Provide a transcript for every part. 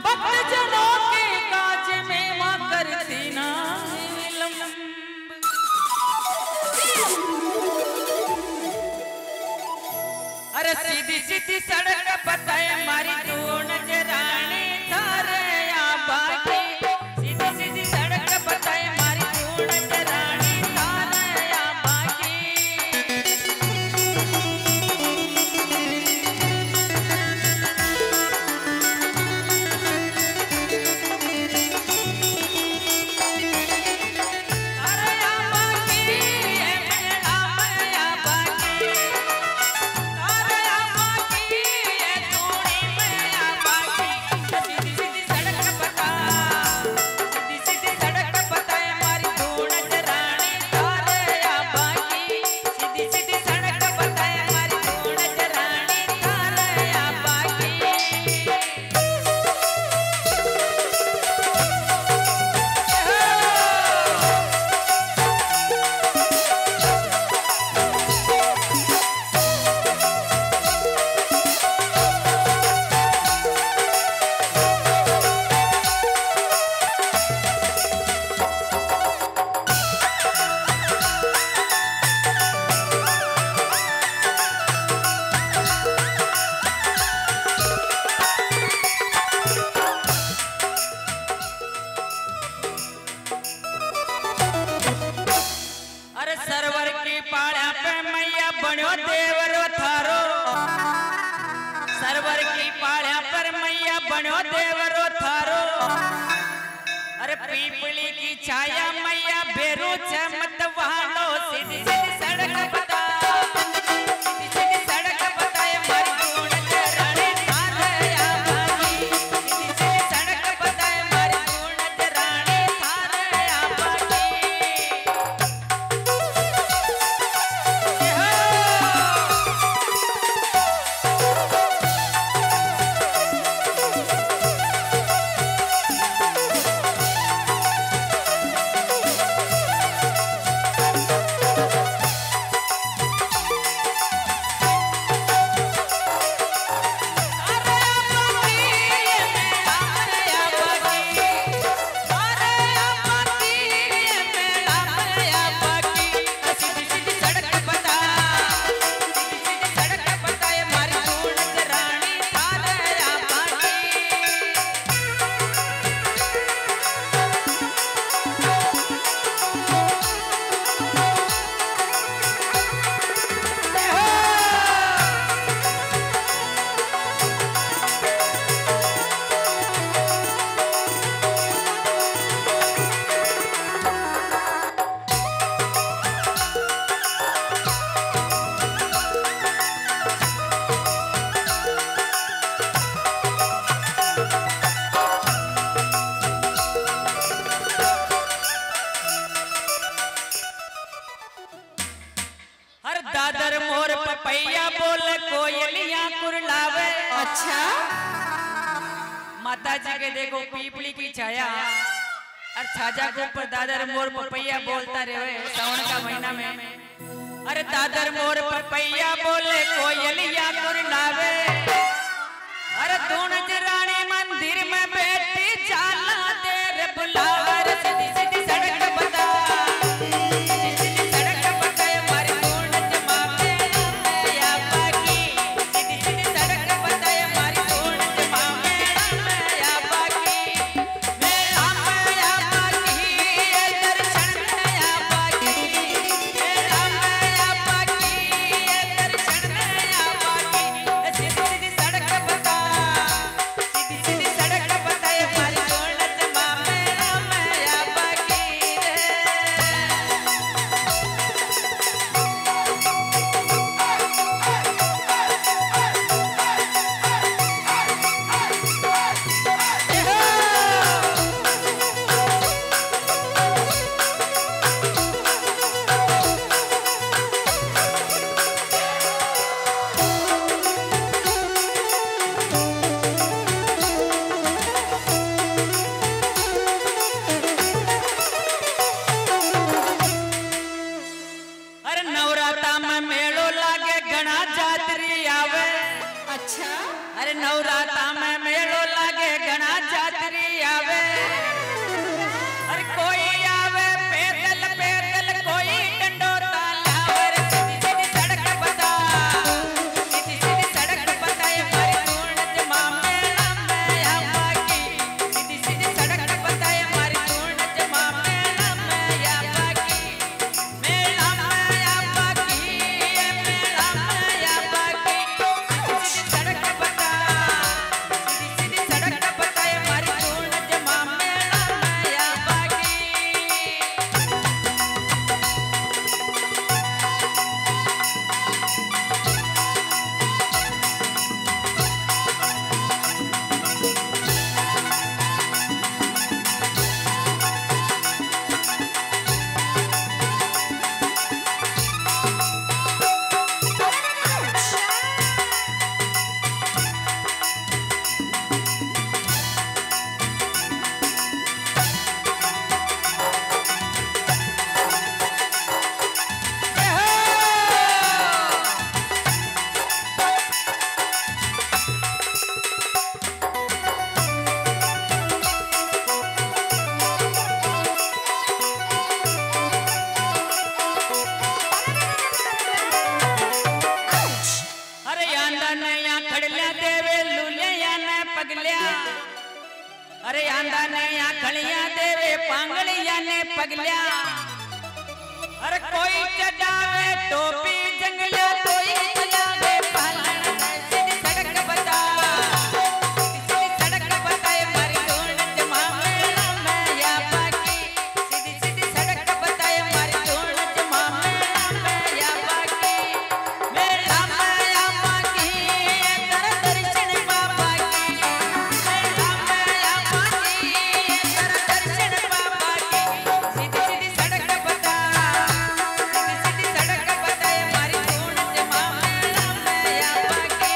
भक्तजनों के काज में मां करती ना विलंब। अरे सीधी सीधी सड़क बताए मारी तू नजरानी थारे या बाकी। सीधी सीधी सड़क बताए मारी तू नजरानी थारे या बाकी। सरवर की पाड़ा पे मैया बनो देवरो थारो। सरवर की पाड़ा पर मैया बनो देवरो थारो। अरे पीपली की छाया मैया बेरू चमत वालो। सीधी सीधी सड़क बता, सीधी सीधी सड़क बताए मारी तू नजरानी थारे या बाकी। सीधी सीधी सड़क बताए मारी तू नजरानी थारे या बाकी। दादर मोर पपैया बोल कोयलिया कुरलावे। अच्छा माता जी के देखो पीपली की छाया और छाजा के ऊपर दादर मोर पपैया बोलता रहे सावन का महीना में। अरे दादर मोर पपैया बोले कोयलिया कुरलावे। अरे तू नजरानी मंदिर में बैठी जाला देर बुलावे। सीधी सीधी सड़क बता, सीधी पगलिया अरे आंदा ने या खलिया देवे पांगलिया ने पगलिया अरे कोई चढ़ावे टोपी जंगलिया कोई चलावे पालन सीधी सड़क बता सीधी सड़क बताए मारी धून जमा मेला में या बाकी सीधी सीधी सड़क बताए मारी धून जमा मेला में या बाकी मेला में या बाकी तेरा दर्शन बाबा की मेला में या बाकी तेरा दर्शन बाबा की सीधी सीधी सड़क बता सीधी सीधी सड़क बताए मारी धून जमा मेला में या बाकी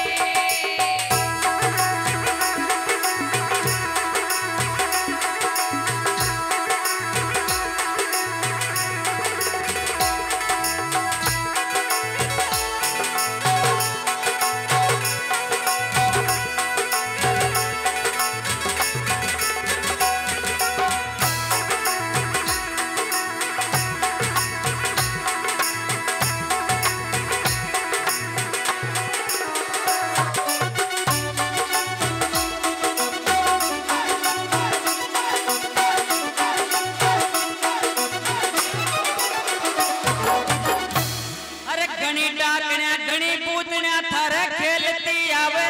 अरे घणी डाकण्या घणी पूतण्या थारे खेलती आवे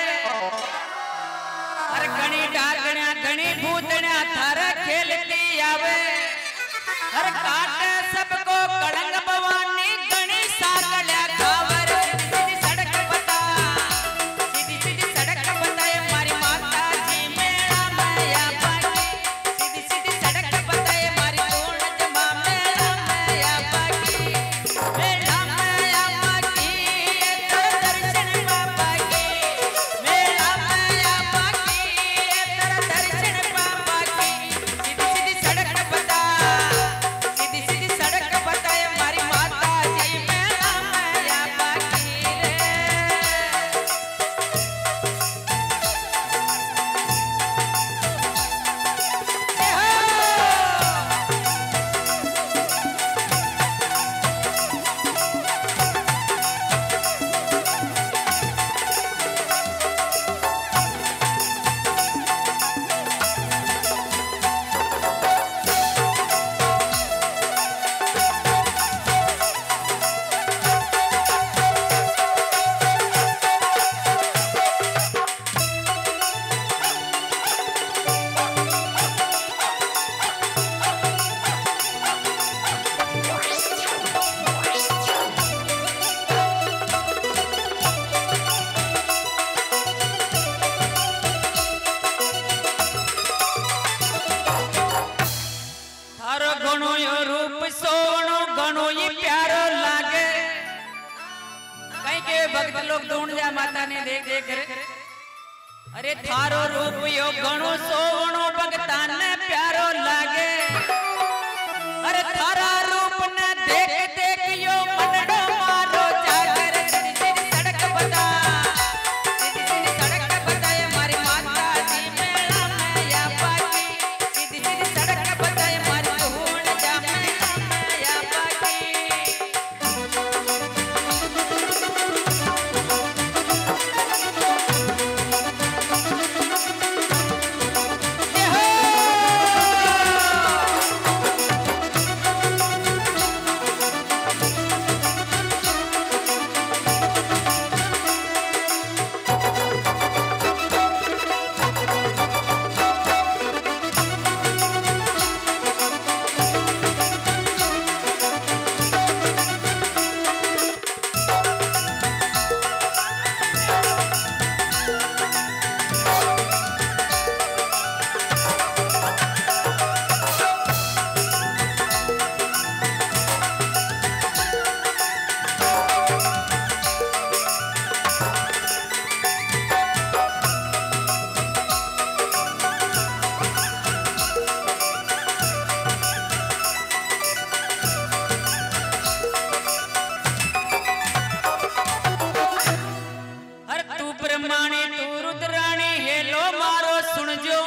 अरे घणी डाकण्या घणी पूतण्या थारे खेलती आवे अरे काटे सबको कलंग भवानी घणी साकल्या खावर सीधी सड़क बता सीधी सीधी सड़क बताए मारी माता जी मेला में या बाकी सीधी सीधी सड़क बताए मारी धून जमा मेला में या बाकी मेला में या बाकी तेरा दर्शन बाबा की मेला में या बाकी तेरा दर्शन बाबा की सीधी सीधी सड़क बता सीधी सीधी सड़क बताए मारी माता जी मेला में या बाकी रे थारो घणो यो रूप सोनो घणो ही प्यारो लागे कहीं के भक्त लोग ढूंढ जा माता ने देख देख कर अरे थारो रूप यो घणो सोनो भक्ता ने प्यारो लागे अरे थारा रूप ने देख देख यो मनडो मारो जागर सीधी सीधी सड़क बता सीधी सीधी सड़क बताए मारी माता जी मेला में या बाकी सीधी सीधी सड़क बताए मारी धून जमा मेला में या बाकी सुन जो